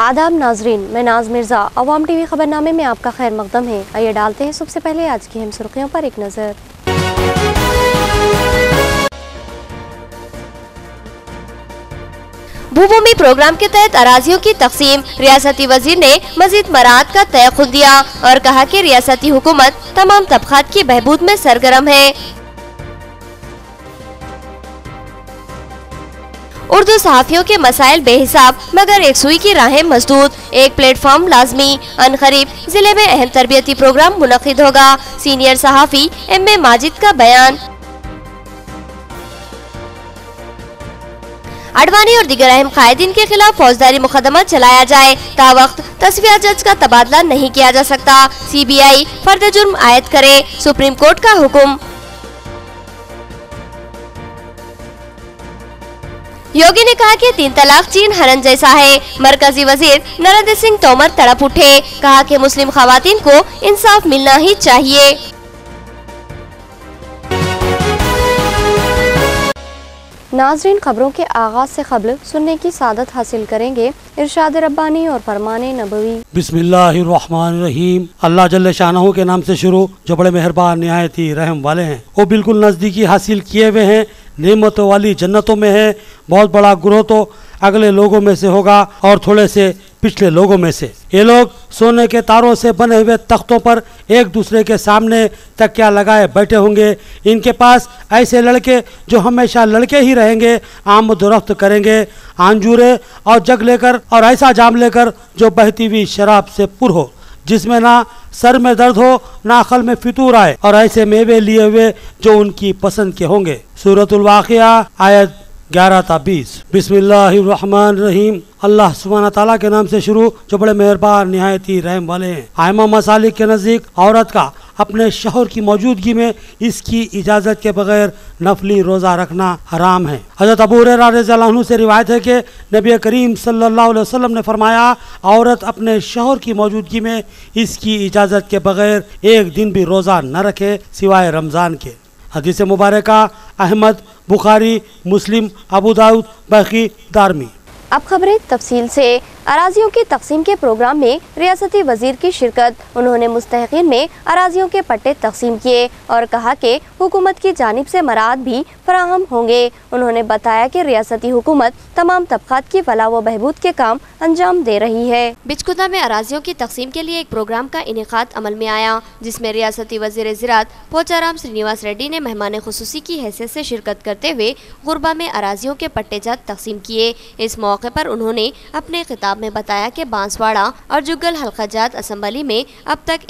आदाब नाजरीन, मैं नाज मिर्ज़ा। अवाम टीवी खबरनामे में आपका खैर मकदम है। आइए डालते हैं सबसे पहले आज की अहम सुर्खियों पर एक नज़र। भूभूमि प्रोग्राम के तहत अराजियों की तकसीम, रियासती वजीर ने मजीद मराहत का तयख्खुद दिया और कहा कि रियासती हुकूमत तमाम तबकात की बहबूद में सरगर्म है। उर्दू सहाफ़ियों के मसाइल बेहिसाब मगर एक सुई की राहें मजदूद, एक प्लेटफॉर्म लाजमी। अनकरीब जिले में अहम तरबियती प्रोग्राम मुनक़िद होगा। सीनियर सहाफ़ी एम.ए. माजिद का बयान। अडवाणी और दीगर अहम कायदीन के खिलाफ फौजदारी मुकदमा चलाया जाए, तावक्त तस्वीर जज का तबादला नहीं किया जा सकता। CBI फर्द जुर्म आयद करे, सुप्रीम कोर्ट का हुक्म। योगी ने कहा कि 3 तलाक चीन हरन जैसा है। मरकजी वजीर नरेंद्र सिंह तोमर तड़प उठे, कहा कि मुस्लिम खवातीन को इंसाफ मिलना ही चाहिए। नाजरीन, खबरों के आगाज से कबल सुनने की सादत हासिल करेंगे इरशाद रब्बानी और फरमाने नबवी। बिस्मिल्लाहिर्रहमानिर्रहीम। अल्लाह जल्ले शानहू के नाम से शुरू, जो बड़े मेहरबान निहायत ही रहम वाले हैं। वो बिल्कुल नज़दीकी हासिल किए हुए हैं, नेमतों वाली जन्नतों में है। बहुत बड़ा ग्रोह तो अगले लोगों में से होगा और थोड़े से पिछले लोगों में से। ये लोग सोने के तारों से बने हुए तख्तों पर एक दूसरे के सामने तकिया लगाए बैठे होंगे। इनके पास ऐसे लड़के जो हमेशा लड़के ही रहेंगे, आमद रफ्त करेंगे आंजूरे और जग लेकर, और ऐसा जाम लेकर जो बहती हुई शराब से पुर हो, जिसमें ना सर में दर्द हो ना अकल में फितूर आए, और ऐसे मेवे लिए हुए जो उनकी पसंद के होंगे। सूरतुल वाक़िया आयत 11 ta 20। बिस्मिल्लाहिर्रहमानिर्रहीम। अल्लाह सुब्हाना ताला के नाम से शुरू, जो बड़े मेहरबान निहायत ही रहम वाले हैं। आइमा मसालिक के नज़दीक औरत का अपने शौहर की मौजूदगी में इसकी इजाज़त के बगैर नफली रोज़ा रखना हराम है। हज़रत अबू हुरैरा रज़ियल्लाहु अन्हु से रिवायत है कि नबी करीम सल्लल्लाहु अलैहि वसल्लम ने फरमाया, औरत अपने शौहर की मौजूदगी में इसकी इजाज़त के बगैर एक दिन भी रोज़ा न रखे सिवाय रमज़ान के। हदीस मुबारका अहमद, बुखारी, मुस्लिम, अबू दाऊद, बैकी, दारमी। अब खबरें तफसील से। अराजियों की तकसीम के प्रोग्राम में रियासती वजीर की शिरकत। उन्होंने मुस्तहिकीन में अराजियों के पट्टे तकसीम किए और कहा कि हुकूमत की जानिब से मराद भी फराहम होंगे। उन्होंने बताया कि रियासती हुकूमत तमाम तबकात की फलाह व बहबूद के काम अंजाम दे रही है। बिचकुदा में अराजियों की तकसीम के लिए एक प्रोग्राम का इनेकाद अमल में आया, जिसमें रियासती वजीर ज़राअत पोचाराम श्रीनिवास रेड्डी ने मेहमान खुसूसी की हैसियत से शिरकत करते हुए गुरबा में अराजियों के पट्टेजात तकसीम किए। इस मौके पर उन्होंने अपने खिताब में बताया कि बांसवाड़ा और जुग्गल हल्काजात असम्बली में अब तक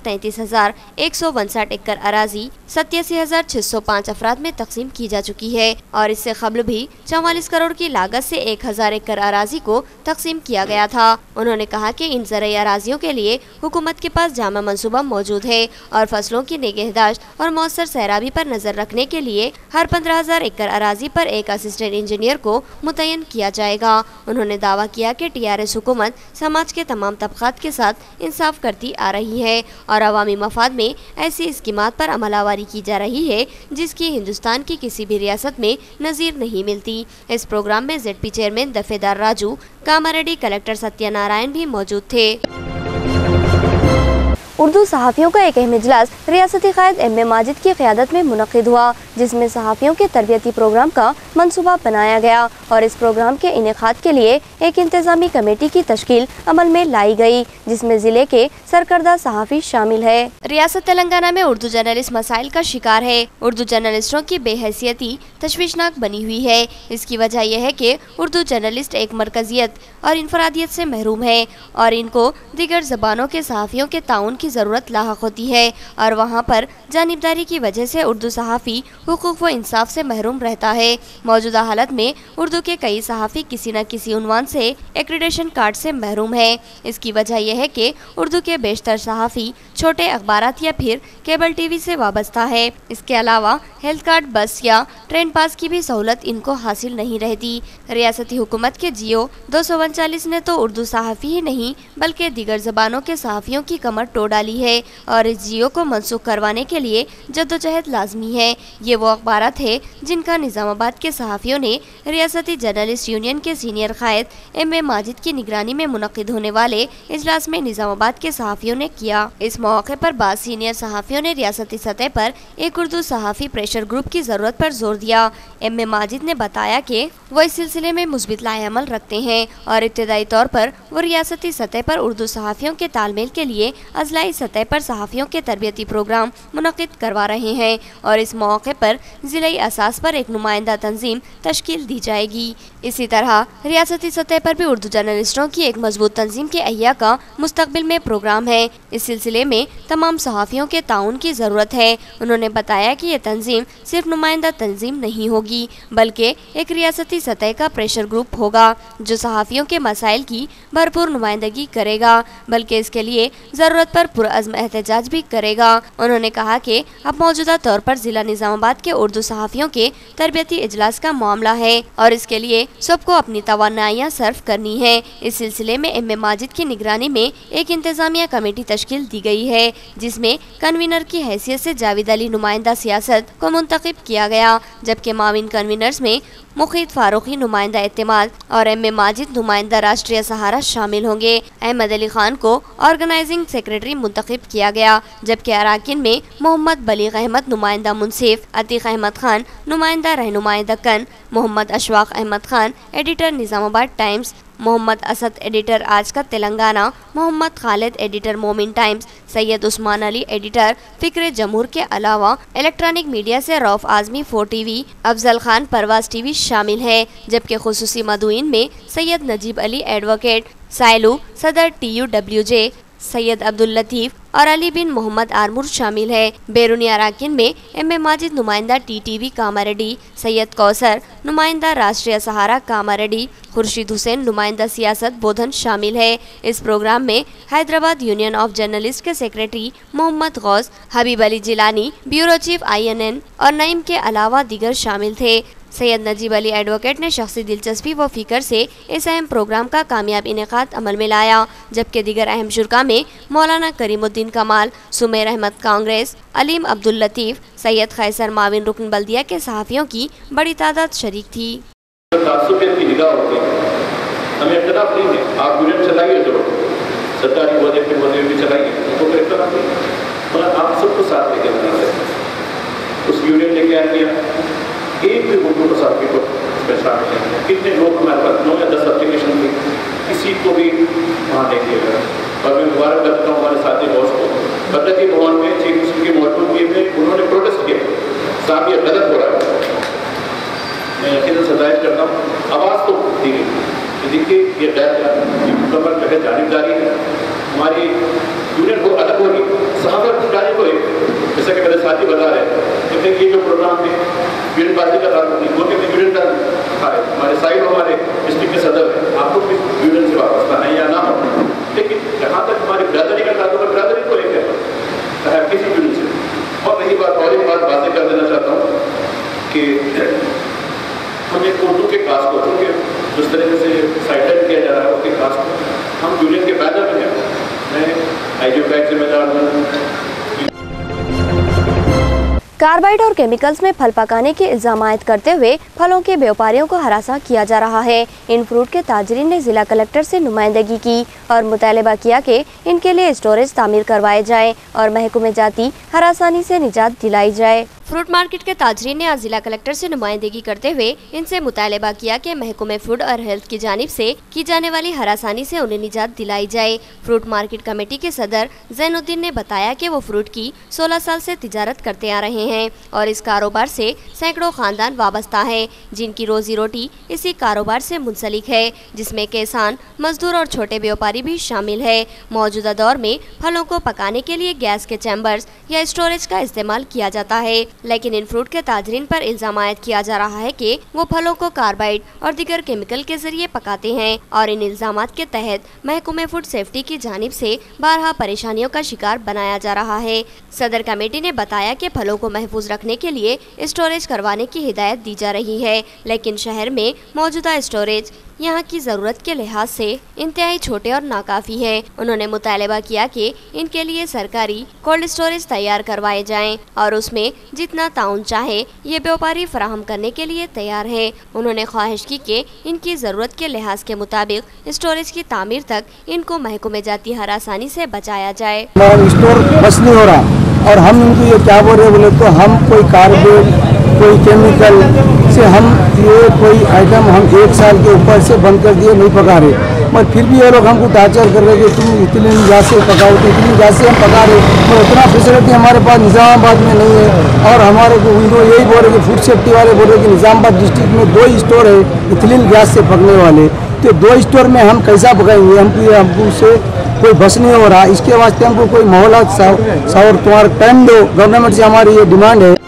1,33,159 एकड़ अराजी 87,605 अफराद में तकसीम की जा चुकी है, और इससे कबल भी 44 करोड़ की लागत से 1,000 एकड़ अराजी को तकसीम किया गया था। उन्होंने कहा कि इन ज़रई अराजियों के लिए हुकूमत के पास जामा मंसूबा मौजूद है और फसलों की निगहदाश्त और मौसर सैराबी पर नजर रखने के लिए हर 15,000 एकड़ अराजी पर एक असिस्टेंट इंजीनियर को मुतय्यन किया जाएगा। उन्होंने दावा किया कि TRS हुकूमत समाज के तमाम तबकात के साथ इंसाफ करती आ रही है और अवामी मफाद में ऐसी स्कीमात पर अमलावरी की जा रही है जिसकी हिंदुस्तान की किसी भी रियासत में नज़ीर नहीं मिलती। इस प्रोग्राम में ZP chairman Dafedar Raju, Kamareddy, collector Satyanarayana भी मौजूद थे। उर्दू सहाफ़ियों का एक अहम इजलास रियासती क़ायद M.A. माजिद की क़यादत में मुनक़िद हुआ, जिसमें सहाफ़ियों के तरबियती प्रोग्राम का मनसूबा बनाया गया और इस प्रोग्राम के इनेकाद के लिए एक इंतज़ामी कमेटी की तश्कील अमल में लाई गई, जिसमें ज़िले के सरकर्दा सहाफ़ी शामिल है। रियासत तेलंगाना में उर्दू जर्नलिस्ट मसाइल का शिकार है। उर्दू जर्नलिस्टों की बेहैसियती तशवीशनाक बनी हुई है। इसकी वजह यह है कि उर्दू जर्नलिस्ट एक मरकजियत और इनफरादियत से महरूम है और इनको दीगर ज़बानों के सहाफ़ियों के ताउन की ज़रूरत लाहक होती है, और वहाँ पर जानिबदारी की वजह से उर्दू सहाफ़ी हुकूक व इंसाफ से महरूम रहता है। मौजूदा हालत में उर्दू के कई सहाफ़ी किसी न किसी उन्वान से एक्रीडेशन कार्ड से महरूम है। इसकी वजह यह है कि उर्दू के बेशतर सहाफ़ी छोटे अखबारात या फिर केबल टीवी से वाबस्ता है। इसके अलावा हेल्थ कार्ड, बस या ट्रेन पास की भी सहूलत इनको हासिल नहीं रहती। रियासती हुकूमत के जियो 239 ने तो उर्दू सहाफ़ी ही नहीं बल्कि दीगर ज़बानों के सहाफ़ियों की कमर तोड़ डाली है और इस जियो को मनसूख करवाने के लिए जद्दोजहद लाजमी है। ये वो अखबारात है जिनका निज़ामाबाद के सहाफ़ियों ने रियासती जर्नलिस्ट यूनियन के सीनियर कायद M.A. माजिद की निगरानी में मुनक़िद होने वाले इजलास में निज़ामाबाद के सहाफ़ियों ने किया। इस मौके पर बाद सीनियर सहाफ़ियों ने रियासती सतह पर एक उर्दू सहाफ़ी प्रेशर ग्रुप की ज़रूरत पर जोर दिया। M.A. माजिद ने बताया कि वो इस सिलसिले में मुस्बित लाएअमल रखते हैं और इब्तदाई तौर पर वो रियासती सतह पर उर्दू सहाफ़ियों के तालमेल के लिए अज़लाई सतह पर सहाफ़ियों के तरबियती प्रोग्राम मुनक़िद करवा रहे हैं और इस मौके पर ज़िलाई असास पर एक नुमाइंदा तंजीम तश्कील दी जाएगी। इसी तरह रियासती सतह पर भी उर्दू जर्नलिस्टों की एक मजबूत तंजीम के अहिया का मुस्तकबिल में प्रोग्राम है। इस सिलसिले में तमाम सहाफ़ियों के ताउन की ज़रूरत है। उन्होंने बताया कि ये तंजीम सिर्फ नुमाइंदा तंजीम नहीं होगी बल्कि एक रियासती सतह का प्रेशर ग्रुप होगा जो सहाफ़ियों के मसाइल की भरपूर नुमाइंदगी करेगा, बल्कि इसके लिए ज़रूरत पर पुरअज़्म एहतजाज भी करेगा। उन्होंने कहा कि अब मौजूदा तौर पर ज़िला निज़ामाबाद के उर्दू सहाफ़ियों के तरबियती इजलास का मामला है और इसके लिए सबको अपनी तवानाइयाँ सर्फ करनी है। इस सिलसिले में M.A. माजिद की निगरानी में एक इंतज़ामिया कमेटी तश्कील दी गई है जिसमें कन्वीनर की हैसियत से जावेद अली नुमाइंदा सियासत को मुंतखब किया गया, जबकि माविन कन्वीनर्स में मुखीद फारूकी नुमाइंदा एतमाद और M.A. माजिद नुमाइंदा राष्ट्रीय सहारा शामिल होंगे। अहमद अली खान को ऑर्गेनाइजिंग सेक्रेटरी मुंतखब किया गया, जबकि अराकिन में मोहम्मद बलीग अहमद नुमाइंदा मुंसिफ, अतीक अहमद खान नुमाइंदा Rahnumai Deccan, Mohammed Ashfaq Ahmed Khan editor Nizamabad Times, Mohammed Asad editor Aaj Ka Telangana, Mohammed Khalid editor Momin Times, Syed Usman Ali editor Fikr Jamhoor के अलावा इलेक्ट्रॉनिक मीडिया से रऊफ आज़मी 4 TV, अफजल खान परवाज TV शामिल है, जबकि खुसूसी मदुइन में सैयद नजीब अली एडवोकेट, साइलू सदर TUWJ, सैयद अब्दुल लतीफ़ और अली बिन मोहम्मद आरमूर शामिल है। बैरूनी अराकिन में M.A. माजिद नुमाइंदा TTV कामारेड्डी, सैयद कौसर नुमाइंदा राष्ट्रीय सहारा कामारेड्डी, खुर्शीद हुसैन नुमाइंदा सियासत बोधन शामिल है। इस प्रोग्राम में हैदराबाद यूनियन ऑफ जर्नलिस्ट के secretary Mohammed Ghouse, Habib Ali Jilani bureau chief INN और नईम के अलावा दीगर शामिल थे। सैयद नजीब अली एडवोकेट ने शख्सी दिलचस्पी व फिक्र से इस अहम प्रोग्राम का कामयाब इनेकाद अमल में लाया, जबकि दीगर अहम शुरा में मौलाना करीमुद्दीन कमाल, सुमेर अहमद कांग्रेस, अलीम अब्दुल लतीफ़, सैयद खैसर माविन रुकन बल्दिया के सहाफ़ियों की बड़ी तादाद शरीक थी। एक भी उर्दू सहाफ़ी को इसमें शामिल है। कितने लोग हमारे पास 9 या 10 एप्लीकेशन थी, किसी को भी वहाँ नहीं किया गया। और मैं मुबारक करता हूँ हमारे साथी दोस्त को, बदलती भवन में चीफ मिनिस्टर की मौजूदगी में उन्होंने प्रोटेस्ट किया, साहब ये गलत हो रहा है। मैं यकीनन सदायत करता हूँ, आवाज़ तो दी गई, देखिए ये मुकम्मल जो है जानिबदारी है, हमारी यूनियन को अलग होगी, सहाफ़त जाने को जैसा कि मेरे साथी बता रहे हैं कि ये जो प्रोग्राम है यूनियन पार्टी का ताल्लुक नहीं, वो कहते यूनियन का है, हमारे साइड हमारे डिस्ट्रिक्ट के सदर हैं, आप लोग भी यूनियन से वापस है या ना हो, लेकिन जहाँ तक हमारी बिरादरी का ताल्लुक है, बिरादरी को लेकर किसी यूनियन से। और रही बात, और एक बात बातें कर देना चाहता हूँ कि हम एक उर्दू के कास्ट को, क्योंकि जिस तरीके से साइडलाइन किया जा रहा है उसके कास्ट को, हम यूनियन के बैनर में हैं, मैं IGO का एक जिम्मेदार हूँ। कार्बाइड और केमिकल्स में फल पकाने के इल्जाम आयद करते हुए फलों के व्यापारियों को हरासा किया जा रहा है। इन फ्रूट के ताजरीन ने जिला कलेक्टर से नुमाइंदगी की और मुतालबा किया कि इनके लिए स्टोरेज तामीर करवाए जाए और महकूमे जाती हरासानी से निजात दिलाई जाए। फ्रूट मार्केट के ताजरीन ने आज जिला कलेक्टर से नुमाइंदगी करते हुए इनसे मुतालबा किया कि महकूमे फूड और हेल्थ की जानिब से की जाने वाली हरासानी से उन्हें निजात दिलाई जाए। फ्रूट मार्केट कमेटी के सदर जैनुद्दीन ने बताया कि वो फ्रूट की 16 साल से तिजारत करते आ रहे हैं और इस कारोबार से सैकड़ों खानदान वाबस्ता है, जिनकी रोजी रोटी इसी कारोबार से मुंसलिक है, जिसमें किसान, मजदूर और छोटे व्यापारी भी शामिल है। मौजूदा दौर में फलों को पकाने के लिए गैस के चैम्बर्स या स्टोरेज का इस्तेमाल किया जाता है, लेकिन इन फ्रूट के ताजरीन पर इल्जाम आयद किया जा रहा है कि वो फलों को कार्बाइड और दीगर केमिकल के जरिए पकाते हैं और इन इल्जामात के तहत महकमे फूड सेफ्टी की जानिब से बारहा परेशानियों का शिकार बनाया जा रहा है। सदर कमेटी ने बताया कि फलों को महफूज रखने के लिए स्टोरेज करवाने की हिदायत दी जा रही है, लेकिन शहर में मौजूदा स्टोरेज यहाँ की जरूरत के लिहाज से इंतहाई छोटे और नाकाफी है। उन्होंने मुतालबा किया कि इनके लिए सरकारी कोल्ड स्टोरेज तैयार करवाए जाएं और उसमें जितना ताउन चाहे ये व्यापारी फराहम करने के लिए तैयार है। उन्होंने ख्वाहिश की कि इनकी जरूरत के लिहाज के मुताबिक स्टोरेज की तामीर तक इनको महकमे जाती हर आसानी से बचाया जाए। स्टोर बस नहीं हो रहा और हम इनको ये क्या बोल रहे बोले तो हम कोई कार्बेट कोई केमिकल से हम ये कोई आइटम हम 1 साल के ऊपर से बंद कर दिए, नहीं पका रहे, मगर फिर भी ये लोग हमको टार्चर कर रहे कि तुम इतनी गैस से पकाओ, तो इतनी गैस से हम पका रहे, तो उतना फैसिलिटी हमारे पास निज़ामाबाद में नहीं है। और हमारे को उनको यही बोल रहे कि फूड सेफ्टी वाले बोल रहे कि निज़ामाबाद डिस्ट्रिक्ट में 2 स्टोर है इथिलीन गैस से पकने वाले, तो 2 स्टोर में हम कैसा पकाएंगे? हमको से कोई बस नहीं हो रहा। इसके वास्ते हमको कोई मोहलत तुम्हारा टाइम दो, गवर्नमेंट से हमारी ये डिमांड है।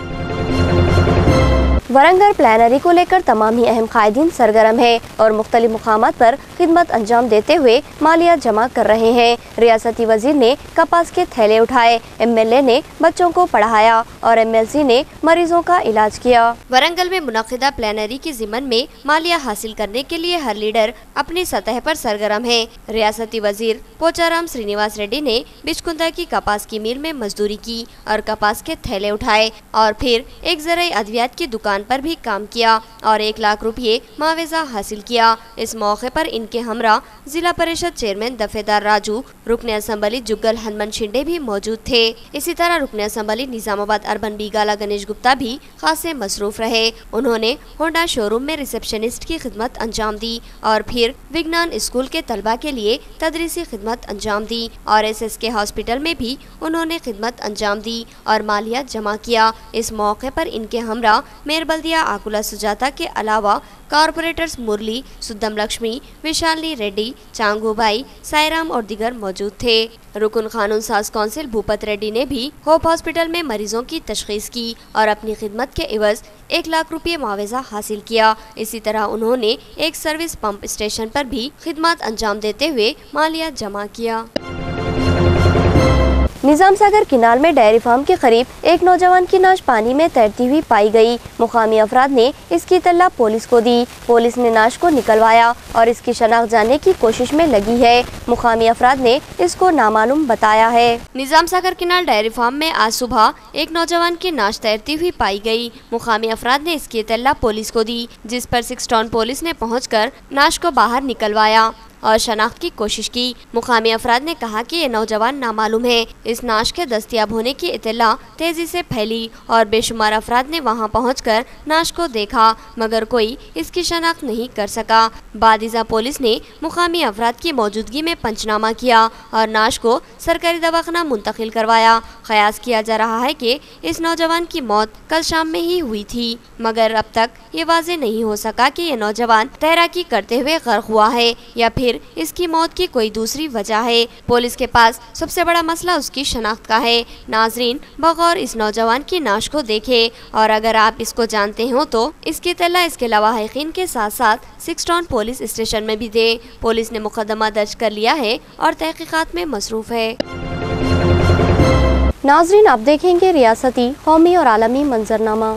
वरंगल प्लानरी को लेकर तमाम ही अहम कायदीन सरगर्म है और मुख्तलिफ मुकामात पर खिदमत अंजाम देते हुए मालियात जमा कर रहे हैं। रियासती वजीर ने कपास के थैले उठाए, MLA ने बच्चों को पढ़ाया और MLC ने मरीजों का इलाज किया। वरंगल में मुनक़िदा प्लानरी की ज़िमन में मालिया हासिल करने के लिए हर लीडर अपनी सतह पर सरगर्म है। रियासती वजीर पोचाराम श्रीनिवास रेड्डी ने बिचकुंदा की कपास की मिल में मजदूरी की और कपास के थैले उठाए और फिर एक ज़राई अद्वियात की दुकान पर भी काम किया और 1 लाख रुपये मुआवजा हासिल किया। इस मौके पर इनके हमरा जिला परिषद चेयरमैन दफेदार राजू, रुकने असम्बली जुग्गल हनुमान शिंदे भी मौजूद थे। इसी तरह रुकने असम्बली निजामाबाद अर्बन बीगाला गणेश गुप्ता भी खासे मसरूफ रहे। उन्होंने होंडा शोरूम में रिसेप्शनिस्ट की खिदमत अंजाम दी और फिर विज्ञान स्कूल के तलबा के लिए तदरीसी खिदमत अंजाम दी और SSK हॉस्पिटल में भी उन्होंने खिदमत अंजाम दी और मालियात जमा किया। इस मौके पर इनके हमरा मेयर बल्दिया आकुला सुजाता के अलावा कॉरपोरेटर्स मुरली, सुद्दम लक्ष्मी, विशालनी रेड्डी, चांगू भाई, साईराम और दीगर मौजूद थे। रुकन कानून साज काउंसिल भूपत रेड्डी ने भी होप हॉस्पिटल में मरीजों की तशखीस की और अपनी खिदमत के एवज 1 लाख रुपये मुआवजा हासिल किया। इसी तरह उन्होंने एक सर्विस पंप स्टेशन पर भी खिदमत अंजाम देते हुए मालियात जमा किया। निजाम सागर किनाल में डेयरी फार्म के करीब एक नौजवान की नाश पानी में तैरती हुई पाई गई। मुकामी अफराद ने इसकी इत्तला पुलिस को दी। पुलिस ने नाश को निकलवाया और इसकी शनाख्त जानने की कोशिश में लगी है। मुकामी अफराद ने इसको नामालूम बताया है। Nizam Sagar canal dairy farm में आज सुबह एक नौजवान की नाश तैरती हुई पाई गई। मुकामी अफराद ने इसकी इत्तला पुलिस को दी, जिस पर 6 टाउन पुलिस ने पहुँचकर नाश को बाहर निकलवाया और शनाख्त की कोशिश की। मुकामी अफराद ने कहा कि ये नौजवान नामालूम है। इस नाश के दस्तयाब होने की इत्तला तेजी से फैली और बेशुमार अफराद ने वहां पहुंचकर नाश को देखा, मगर कोई इसकी शनाख्त नहीं कर सका। बादिजा पुलिस ने मुकामी अफराद की मौजूदगी में पंचनामा किया और नाश को सरकारी दवाखाना मुंतकिल करवाया। कयास किया जा रहा है कि इस नौजवान की मौत कल शाम में ही हुई थी, मगर अब तक ये वाज़ेह नहीं हो सका कि ये नौजवान तैराकी करते हुए गर्क हुआ है या फिर इसकी मौत की कोई दूसरी वजह है। पुलिस के पास सबसे बड़ा मसला उसकी शनाख्त का है। नाजरीन, बगौर इस नौजवान की नाश को देखे और अगर आप इसको जानते हो तो इसकी इत्तला इसके लवाहिकीन के साथ साथ 6 टाउन पुलिस स्टेशन में भी दे। पुलिस ने मुकदमा दर्ज कर लिया है और तहकीकात में मसरूफ है। नाजरीन, आप देखेंगे रियासती, कौमी और आलमी मंजरनामा।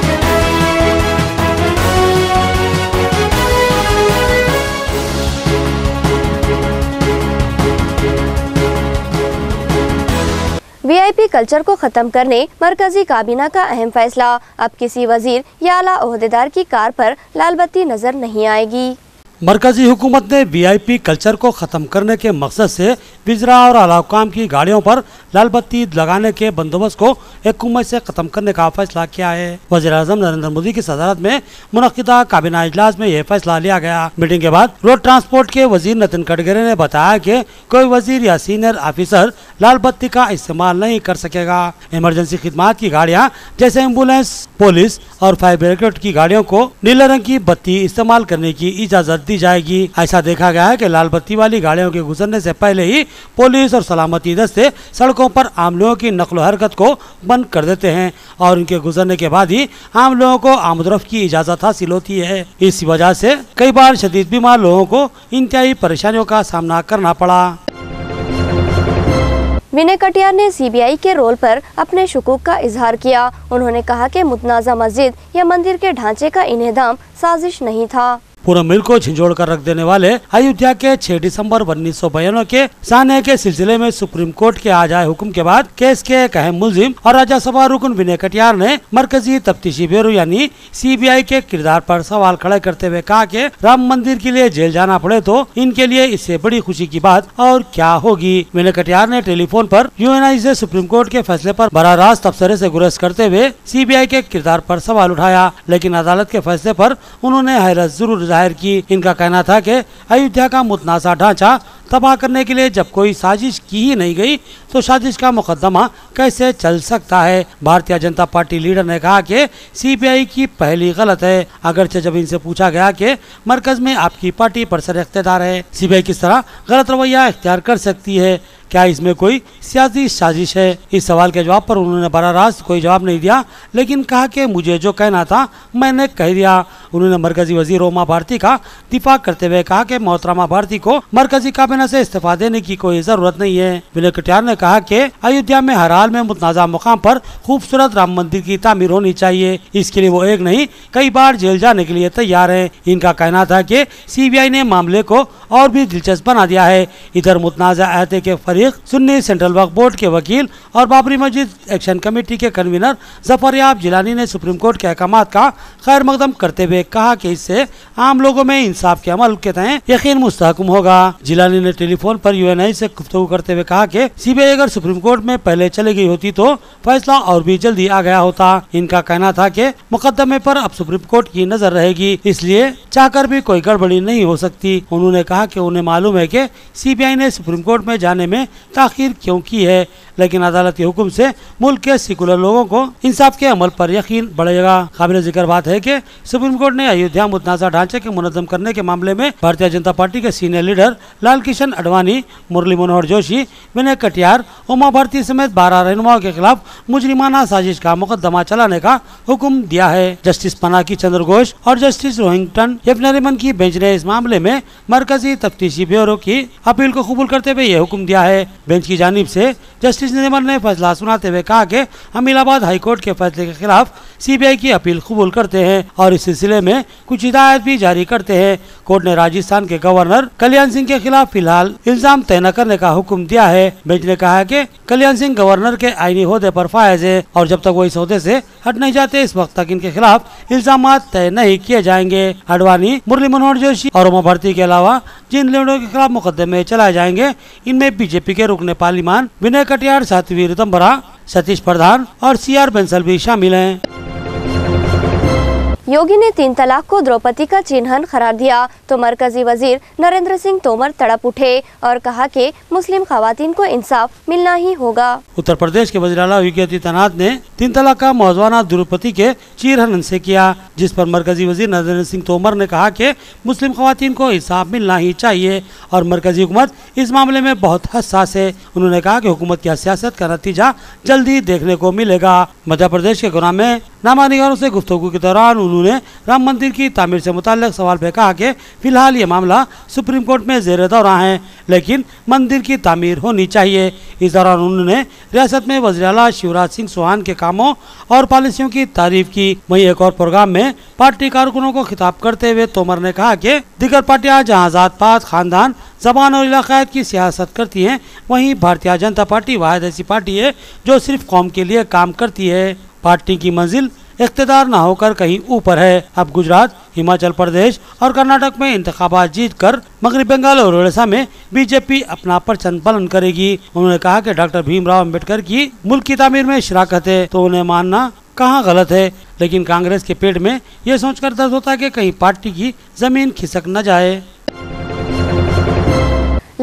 VIP कल्चर को खत्म करने मरकजी काबीना का अहम फैसला। अब किसी वजीर या आला ओहदेदार की कार पर लाल बत्ती नजर नहीं आएगी। मरकजी हुकूमत ने VIP कल्चर को ख़त्म करने के मकसद से विज़रा और आलाकाम की गाड़ियों पर लाल बत्ती लगाने के बंदोबस्त को हुकूमत से ख़त्म करने का फैसला किया है। वज़ीर-ए-आज़म नरेंद्र मोदी की सदारत में मुनक़िदा काबीना इजलास में यह फैसला लिया गया। मीटिंग के बाद रोड ट्रांसपोर्ट के वजीर नितिन गडकरी ने बताया कि कोई वजीर या सीनियर ऑफिसर लाल बत्ती का इस्तेमाल नहीं कर सकेगा। इमरजेंसी खिदमात की गाड़ियां जैसे एम्बुलेंस, पुलिस और फायर ब्रिगेड की गाड़ियों को नीले रंग की बत्ती इस्तेमाल करने की इजाजत दी जाएगी। ऐसा देखा गया है कि लाल बत्ती वाली गाड़ियों के गुजरने से पहले ही पुलिस और सलामती दस्ते सड़कों पर आम लोगों की नकलो हरकत को बंद कर देते हैं और उनके गुजरने के बाद ही आम लोगों को आमदरफ्त की इजाजत हासिल होती है। इस वजह से कई बार शदीद बीमार लोगों को इंतहाई परेशानियों का सामना करना पड़ा। विनय कटियार ने सीबीआई के रोल पर अपने शुकूक का इजहार किया। उन्होंने कहा कि मुतनाज़ा मस्जिद या मंदिर के ढांचे का इन्हेदाम साजिश नहीं था। पूरे मुल्क को झिझोड़ कर रख देने वाले अयोध्या के 6 दिसंबर 1992 के सान्हे के सिलसिले में सुप्रीम कोर्ट के आज आए हुक्म के बाद केस के एक अहम मुलजिम और राज्यसभा रुकन विनय कटियार ने मरकजी तफ्तीशी ब्यूरो यानी सीबीआई के किरदार पर सवाल खड़े करते हुए कहा कि राम मंदिर के लिए जेल जाना पड़े तो इनके लिए इससे बड़ी खुशी की बात और क्या होगी। विनय कटियार ने टेलीफोन पर यूएनआई से सुप्रीम कोर्ट के फैसले पर बराह रास्त तबसरे से गुरेज करते हुए सीबीआई के किरदार पर सवाल उठाया, लेकिन अदालत के फैसले पर उन्होंने हैरत जरूर जाहिर की। इनका कहना था कि अयोध्या का मुतनाज़ा ढांचा तबाह करने के लिए जब कोई साजिश की ही नहीं गई तो साजिश का मुकदमा कैसे चल सकता है। भारतीय जनता पार्टी लीडर ने कहा कि सीबीआई की पहली गलत है। अगरचे जब इनसे पूछा गया कि मरकज में आपकी पार्टी बरसर इख्तियार है, सीबीआई किस तरह गलत रवैया इख्तियार कर सकती है, क्या इसमें कोई सियासी साजिश है। इस सवाल के जवाब पर उन्होंने बराह रास्त कोई जवाब नहीं दिया, लेकिन कहा कि मुझे जो कहना था मैंने कह दिया। उन्होंने मरकजी वजीर उमा भारती का दिफा करते हुए कहा कि मोहतरमा भारती को मरकजी काबीना से इस्तीफा देने की कोई जरूरत नहीं है। विनय कटियार ने कहा कि अयोध्या में हर हाल में मुतनाज़ा मुकाम पर खूबसूरत राम मंदिर की तामीर होनी चाहिए। इसके लिए वो एक नहीं कई बार जेल जाने के लिए तैयार है। इनका कहना था कि सीबीआई ने मामले को और भी दिलचस्प बना दिया है। इधर मुतनाज़ा अहते के फरीक सुन्नी सेंट्रल वक्फ बोर्ड के वकील और बाबरी मस्जिद एक्शन कमेटी के कन्वीनर जफर याब जिलानी ने सुप्रीम कोर्ट के अहकामात का खैर मकदम करते हुए कहा कि इससे आम लोगों में इंसाफ के अमल के तहत यकीन मुस्तहकम होगा। जिलानी ने टेलीफोन पर यूएनआई से गुफ्तगू करते हुए कहा कि सीबीआई अगर सुप्रीम कोर्ट में पहले चली गई होती तो फैसला और भी जल्दी आ गया होता। इनका कहना था कि मुकदमे पर अब सुप्रीम कोर्ट की नजर रहेगी, इसलिए चाहकर भी कोई गड़बड़ी नहीं हो सकती। उन्होंने कहा कि उन्हें मालूम है कि सीबीआई ने सुप्रीम कोर्ट में जाने में ताखीर क्यों की है, लेकिन अदालत के हुक्म से मुल्क के सेकुलर लोगों को इंसाफ के अमल पर यकीन बढ़ेगा। काबिल जिक्र बात है कि सुप्रीम कोर्ट ने अयोध्या मुतनाज़ा ढांचे के मुनज़्ज़म करने के मामले में भारतीय जनता पार्टी के सीनियर लीडर लाल कृष्ण आडवाणी, मुरली मनोहर जोशी, विनय कटियार, उमा भारती समेत 12 रहनुमाओं के खिलाफ मुजरिमाना साजिश का मुकदमा चलाने का हुक्म दिया है। जस्टिस पनाकी चंद्र घोष और जस्टिस रोहिंगटन एफ नरीमन की बेंच ने इस मामले में मरकजी तफ्तीशी ब्यूरो की अपील को कबूल करते हुए यह हुक्म दिया है। बेंच की जानिब से जस्टिस नरीमन ने फैसला सुनाते हुए कहा कि हम इलाहाबाद हाई कोर्ट के फैसले के खिलाफ सीबीआई की अपील कबूल करते हैं और इस सिलसिले में कुछ हिदायत भी जारी करते हैं। कोर्ट ने राजस्थान के गवर्नर कल्याण सिंह के खिलाफ फिलहाल इल्जाम तय न करने का हुक्म दिया है। बेंच ने कहा कि कल्याण सिंह गवर्नर के आईनी ओहदे पर फायज है और जब तक वो इस ओहदे से हट नहीं जाते इस वक्त तक इनके खिलाफ इल्जाम तय नहीं किए जाएंगे। आडवाणी, मुरली मनोहर जोशी और उमा भारती के अलावा जिन लीडरों के खिलाफ मुकदमे चलाए जाएंगे इनमें बीजेपी के रुकने पार्लिमान विनय कटियार, साध्वी ऋतंबरा, सतीश प्रधान और सीआर बंसल भी शामिल हैं। योगी ने 3 तलाक को द्रौपदी का चिन्हन करार दिया तो मरकजी वजीर नरेंद्र सिंह तोमर तड़प उठे और कहा कि मुस्लिम खवातीन को इंसाफ मिलना ही होगा। उत्तर प्रदेश के वज़ीर आला योगी आदित्यनाथ ने 3 तलाक का मौजूदा द्रौपदी के चीरहरण से किया, जिस पर मरकजी वजीर नरेंद्र सिंह तोमर ने कहा कि मुस्लिम खवातीन को इंसाफ मिलना ही चाहिए और मरकजी हुकूमत इस मामले में बहुत हसास है। उन्होंने कहा कि हुकूमत की सियासत का नतीजा जल्दी देखने को मिलेगा। मध्य प्रदेश के गुना में नामानिगारों से गुफ्तगू के दौरान उन्होंने राम मंदिर की तामीर से मुताल्लिक सवाल पे कहा कि फिलहाल ये मामला सुप्रीम कोर्ट में ज़ेर दौरा है, लेकिन मंदिर की तामीर होनी चाहिए। इस दौरान उन्होंने रियासत में वज़ीर आला शिवराज सिंह चौहान के कामों और पॉलिसियों की तारीफ की। वहीं एक और प्रोग्राम में पार्टी कारकुनों को खिताब करते हुए तोमर ने कहा कि दिगर पार्टियां जहां जात पात, खानदान, जबान और इलाकायत की सियासत करती हैं, वहीं भारतीय जनता पार्टी वाहिद ऐसी पार्टी है जो सिर्फ कौम के लिए काम करती है। पार्टी की मंजिल इख्तिदार न होकर कहीं ऊपर है। अब गुजरात, हिमाचल प्रदेश और कर्नाटक में इंतखाबात जीतकर मगरबी बंगाल और उड़ीसा में बीजेपी अपना परचम बुलंद करेगी। उन्होंने कहा कि डॉक्टर भीमराव अंबेडकर की मुल्क की तामीर में शराकत है तो उन्हें मानना कहाँ गलत है, लेकिन कांग्रेस के पेट में ये सोचकर दर्द होता है कि कहीं पार्टी की जमीन खिसक न जाए।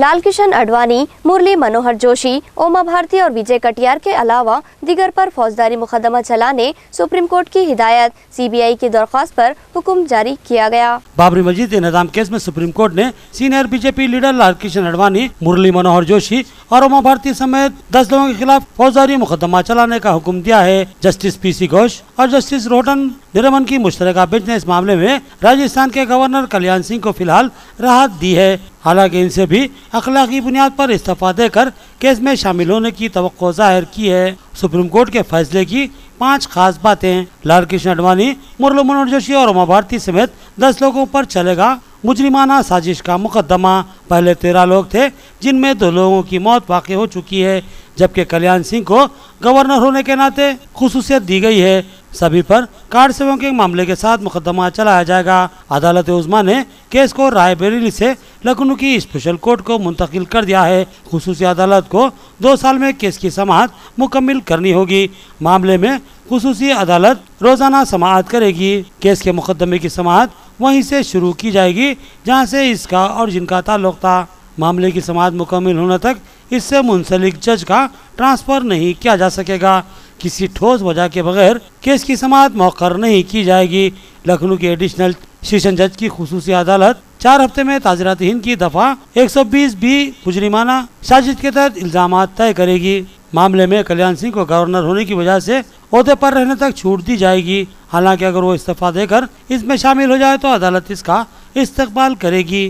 लालकृष्ण आडवाणी, मुरली मनोहर जोशी, उमा भारती और विजय कटियार के अलावा दीगर पर फौजदारी मुकदमा चलाने सुप्रीम कोर्ट की हिदायत। सीबीआई की दरख्वास्त पर हुक्म जारी किया गया। बाबरी मस्जिद इंतजाम केस में सुप्रीम कोर्ट ने senior BJP leader Lalkrishna Advani, Murli Manohar Joshi और उमा भारती समेत 10 लोगों के खिलाफ फौजदारी मुकदमा चलाने का हुक्म दिया है। जस्टिस पीसी घोष और जस्टिस रोहटन निरमन की मुश्तरका बेंच ने इस मामले में राजस्थान के गवर्नर कल्याण सिंह को फिलहाल राहत दी है। हालांकि इनसे भी अखलाकी बुनियाद पर इस्तीफा देकर केस में शामिल होने की तवक्को जाहिर की है। सुप्रीम कोर्ट के फैसले की 5 खास बातें। लालकृष्ण आडवाणी, मुरली मनोहर जोशी और उमा भारती समेत 10 लोगों पर चलेगा मुजरिमाना साजिश का मुकदमा। पहले 13 लोग थे, जिनमें 2 लोगों की मौत वाक़ई हो चुकी है, जबकि कल्याण सिंह को गवर्नर होने के नाते खुसूसियत दी गई है। सभी पर कार्ड सेवों के मामले के साथ मुकदमा चलाया जाएगा। अदालत उज़्मा ने केस को रायबरेली से लखनऊ की स्पेशल कोर्ट को मुंतकिल कर दिया है। खुसूसी अदालत को 2 साल में केस की समाअत मुकम्मिल करनी होगी। मामले में खुसूसी अदालत रोजाना समाअत करेगी। केस के मुकदमे की समाअत वहीं से शुरू की जाएगी जहां से इसका और जिनका ताल्लुक था। मामले की समाअत मुकम्मिल होने तक इससे मुंसलिक जज का ट्रांसफर नहीं किया जा सकेगा। किसी ठोस वजह के बगैर केस की समाअत मौखर नहीं की जाएगी। लखनऊ के एडिशनल सेशन जज की खुसूसी अदालत 4 हफ्ते में ताज़ीरात हिंद की दफा 120B मुजरिमाना साजिश के तहत इल्जाम तय करेगी। मामले में कल्याण सिंह को गवर्नर होने की वजह से ओहदे पर रहने तक छूट दी जाएगी। हालांकि अगर वो इस्तीफा देकर इसमें शामिल हो जाए तो अदालत इसका इस्तकबाल करेगी।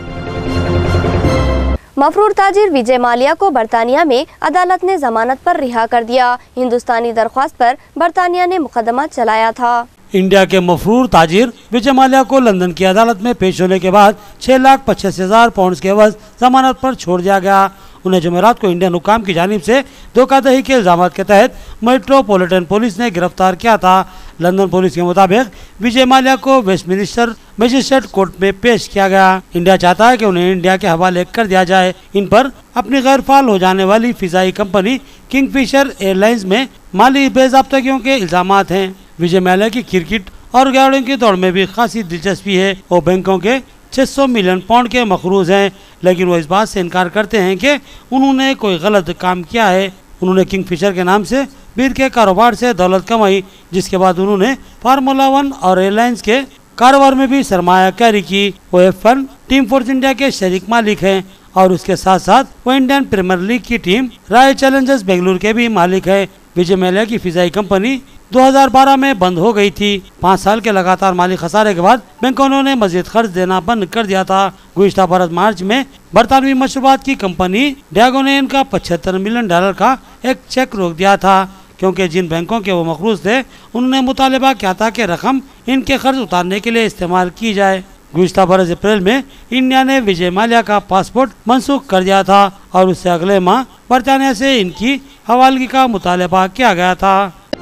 मफरूर ताजिर विजय माल्या को बरतानिया में अदालत ने जमानत पर रिहा कर दिया। हिंदुस्तानी दरख्वास्त पर बरतानिया ने मुकदमा चलाया था। इंडिया के मफरूर ताजिर विजय माल्या को लंदन की अदालत में पेश होने के बाद 6,85,000 पाउंड के एवज जमानत पर छोड़ दिया गया। उन्हें जुमेरात को इंडियन हुकाम की जानिब से धोखाधड़ी के इल्जाम के तहत मेट्रोपॉलिटन पुलिस ने गिरफ्तार किया था। लंदन पुलिस के मुताबिक विजय माल्या को वेस्टमिनिस्टर मजिस्ट्रेट कोर्ट में पेश किया गया। इंडिया चाहता है कि उन्हें इंडिया के हवाले कर दिया जाए। इन पर अपनी गैर फाल हो जाने वाली फिजाई कंपनी किंगफिशर एयरलाइंस में माली बेज़ाब्तगियों के इल्जाम हैं। विजय माल्या की क्रिकेट और गाड़ियों की दौड़ में भी खासी दिलचस्पी है। वो बैंकों के 600 मिलियन पाउंड के मखरूज हैं, लेकिन वो इस बात से इनकार करते हैं कि उन्होंने कोई गलत काम किया है। उन्होंने किंगफिशर के नाम से बीर के कारोबार से दौलत कमाई, जिसके बाद उन्होंने फार्मूला 1 और एयरलाइंस के कारोबार में भी सरमायाकारी की। वो F1 टीम फोर्स इंडिया के शरीक मालिक हैं और उसके साथ साथ वो इंडियन प्रीमियर लीग की टीम रॉयल चैलेंजर्स बेंगलुरु के भी मालिक है। विजय माल्या की फिजाई कंपनी 2012 में बंद हो गई थी। 5 साल के लगातार माली खसारे के बाद बैंकों ने उन्हें मजीद खर्च देना बंद कर दिया था। गुज़िश्ता बरस मार्च में बरतानवी मशरूबात की कंपनी डियागो ने इनका $75 मिलियन का एक चेक रोक दिया था, क्योंकि जिन बैंकों के वो मखरूज थे उन्होंने मुतालबा किया था कि रकम इनके खर्च उतारने के लिए इस्तेमाल की जाए। गुज़िश्ता बरस अप्रैल में इंडिया ने विजय माल्या का पासपोर्ट मनसूख कर दिया था और उससे अगले माह बरतानिया से इनकी हवालगी का मुतालबा किया गया था।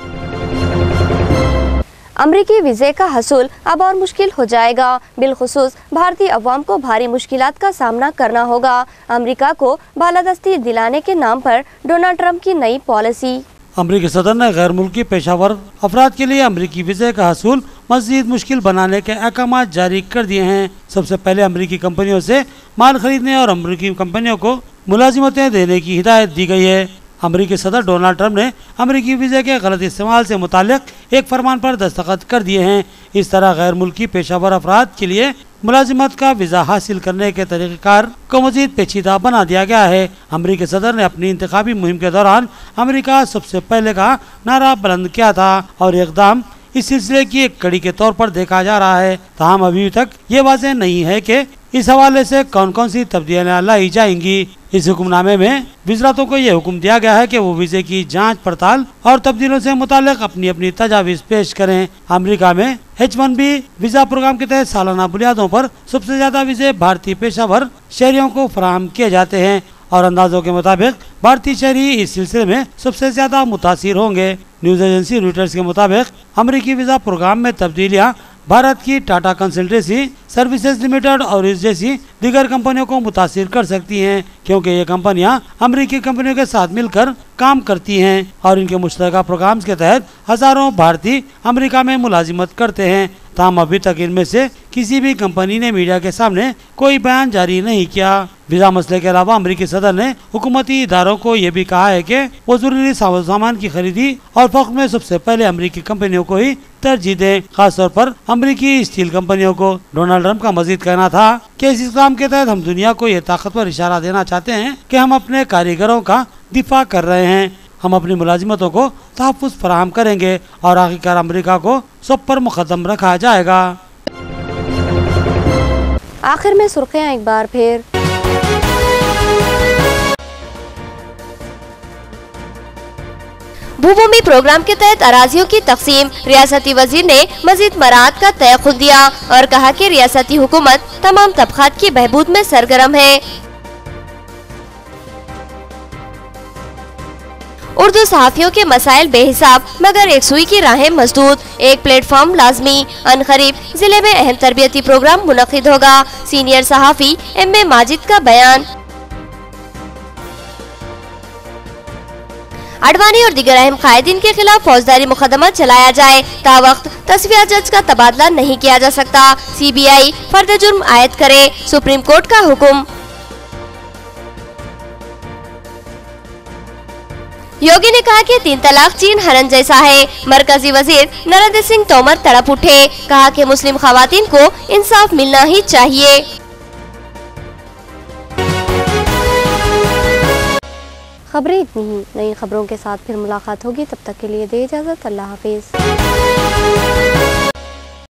अमरीकी वीज़े का हसूल अब और मुश्किल हो जाएगा। बिलखुसूस भारतीय अवाम को भारी मुश्किलात का सामना करना होगा। अमेरिका को बालादस्ती दिलाने के नाम पर डोनाल्ड ट्रंप की नई पॉलिसी। अमरीकी सदर ने गैर मुल्की पेशावर अफराद के लिए अमरीकी वीज़े का हसूल मज़ीद मुश्किल बनाने के अहकाम जारी कर दिए हैं। सबसे पहले अमरीकी कंपनियों से माल खरीदने और अमरीकी कंपनियों को मुलाजिमतें देने की हिदायत दी गई है। अमरीकी सदर डोनाल्ड ट्रंप ने अमरीकी वीज़े के गलत इस्तेमाल से मुताल्लिक एक फरमान पर दस्तखत कर दिए हैं। इस तरह गैर मुल्की पेशावर अफराद के लिए मुलाजिमत का वीज़ा हासिल करने के तरीक़ाकार को मज़ीद पेचीदा बना दिया गया है। अमरीकी सदर ने अपनी इंतखाबी मुहिम के दौरान अमरीका सबसे पहले का नारा बुलंद किया था और इक़दाम इस सिलसिले की एक कड़ी के तौर पर देखा जा रहा है। ताहम अभी तक ये वाज़ेह नहीं है कि इस हवाले से कौन कौन सी तब्दीलियाँ लाई जाएंगी। इस हुक्मनामे में वज़रातों को यह हुक्म दिया गया है कि वो वीज़े की जांच पड़ताल और तब्दीलों से मुताल्लिक अपनी अपनी तजावीज़ पेश करें। अमेरिका में H1B वीज़ा प्रोग्राम के तहत सालाना बुनियादों पर सबसे ज़्यादा वीज़े भारतीय पेशावर शहरियों को फराहम किए जाते हैं और अंदाजों के मुताबिक भारतीय शहरी इस सिलसिले में सबसे ज्यादा मुतासिर होंगे। न्यूज़ एजेंसी रॉयटर्स के मुताबिक अमेरिकी वीज़ा प्रोग्राम में तब्दीलियाँ भारत की टाटा कंसल्टेंसी सर्विसेज लिमिटेड और इस जैसी दीगर कंपनियों को मुतासिर कर सकती हैं, क्योंकि ये कंपनियां अमेरिकी कंपनियों के साथ मिलकर काम करती हैं और इनके मुश्तरका प्रोग्राम्स के तहत हजारों भारतीय अमेरिका में मुलाजिमत करते हैं। ताहम अभी तक इनमें से किसी भी कंपनी ने मीडिया के सामने कोई बयान जारी नहीं किया। वीजा मसले के अलावा अमेरिकी सदर ने हुकूमती इदारों को ये भी कहा है कि वो जरूरी सामान की खरीदी और फरोख्त में सबसे पहले अमेरिकी कंपनियों को ही तरजीह दें, खासतौर पर अमेरिकी स्टील कंपनियों को। डोनाल्ड ट्रंप का मजीद कहना था कि इस इक़दाम के तहत हम दुनिया को ये ताकतवर इशारा देना चाहते हैं कि हम अपने कारीगरों का दिफा कर रहे हैं, हम अपनी मुलाजिमतों को तहफ़्फ़ुज़ फराहम करेंगे और आखिरकार अमेरिका को सब पर मुकद्दम रखा जाएगा। आखिर में सुर्खियां एक बार फिर। भूभूमि प्रोग्राम के तहत अराजियों की तकसीम, रियासती वजीर ने मजीद मराहत का तयख्खुद दिया और कहा कि रियासती हुकूमत तमाम तबकात की बहबूद में सरगर्म है। उर्दू सहाफ़ियों के मसाइल बेहिसाब मगर एक सुई की राहें मजदूद, एक प्लेटफॉर्म लाजमी। अनकरीब जिले में अहम तरबियती प्रोग्राम मुनक़िद होगा। सीनियर सहाफ़ी एम.ए. माजिद का बयान। अडवाणी और दीगर अहम कायदीन के खिलाफ फौजदारी मुकदमा चलाया जाए, तावक्त तस्वीर जज का तबादला नहीं किया जा सकता। CBI फर्द जुर्म आयद करे, सुप्रीम कोर्ट का हुक्म। योगी ने कहा कि 3 तलाक चीन हरन जैसा है। मरकजी वजीर नरेंद्र सिंह तोमर तड़प उठे, कहा कि मुस्लिम खवातीन को इंसाफ मिलना ही चाहिए। खबरें इतनी ही, नई खबरों के साथ फिर मुलाकात होगी, तब तक के लिए दे इजाजत। अल्लाह हाफिज।